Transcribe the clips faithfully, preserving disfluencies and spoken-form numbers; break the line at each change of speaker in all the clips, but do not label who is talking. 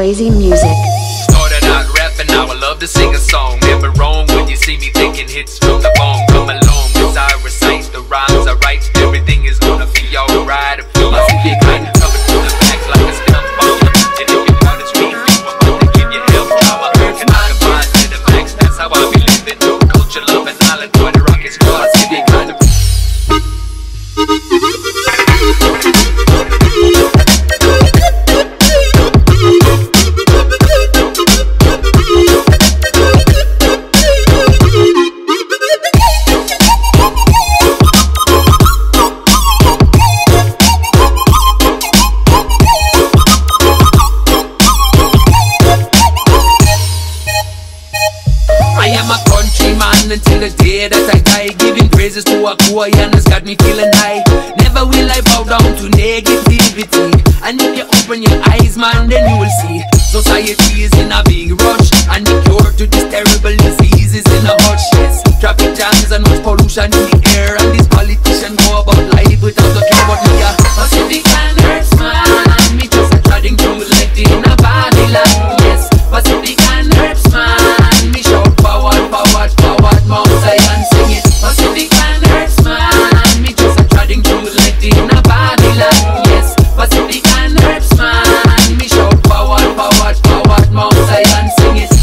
crazy music.
Started out rapping, now I love to sing a song. Never wrong when you see me taking hits from the bone. Come along as I recite the rhymes I write. Everything is gonna be alright. My C V kind of covered to the back like a stem bomb. And if you want to speak, people want to give you help, drama. And I divide to the max, that's how I be living. Culture, love, and island, boy, the rock is God. C V kind of. Until the day that I die, giving praises to a Akua has got me feeling high. Never will I bow down to negativity. And if you open your eyes, man, then you will see society is in a big rush, and the cure to this terrible disease is in a hush. Yes, traffic jams and much pollution in the air, and these politicians go about life without the care about me. Pacific and Earth, man, me just a treading through like in a Babylon. Yes, Pacific and Earth, man, me shout forward, forward, forward, Mount Zion, sing it. Pacific and Earth, man, me just a treading through like in a Babylon. Yes, Pacific and Earth, man, me shout forward, forward, forward, Mount Zion, sing it.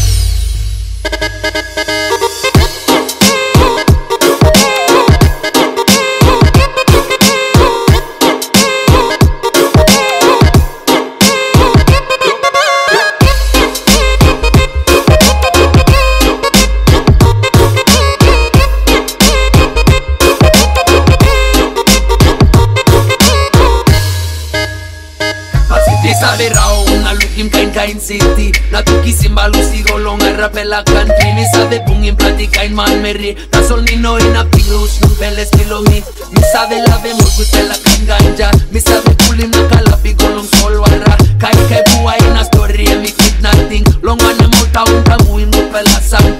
Sabe round, I look him kind kind city. Na tuki simba lucigo long a rapella country. Me sabe pung in plati kind man merry. Na sol me know in a pillows, no peles below me. Me sabe lave mo gutela kind ganja. Me sabe pull him na kalapi go long sol wara. Kai kai buwa in a story, me fit nothing. Long on the mountain, kamu in no pela sang.